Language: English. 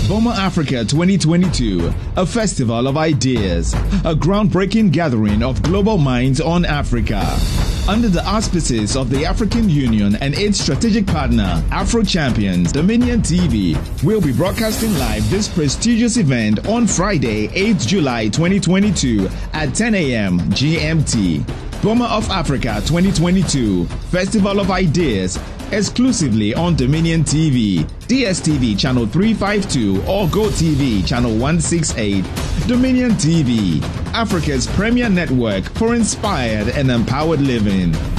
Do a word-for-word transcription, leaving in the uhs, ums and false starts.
Boma Africa twenty twenty-two, a festival of ideas, a groundbreaking gathering of global minds on Africa. Under the auspices of the African Union and its strategic partner, Afro Champions, Dominion T V, will be broadcasting live this prestigious event on Friday, eighth of July twenty twenty-two at ten a m G M T. Boma of Africa twenty twenty-two, Festival of Ideas, exclusively on Dominion T V, D S T V channel three fifty-two or Go T V channel one sixty-eight. Dominion T V, Africa's premier network for inspired and empowered living.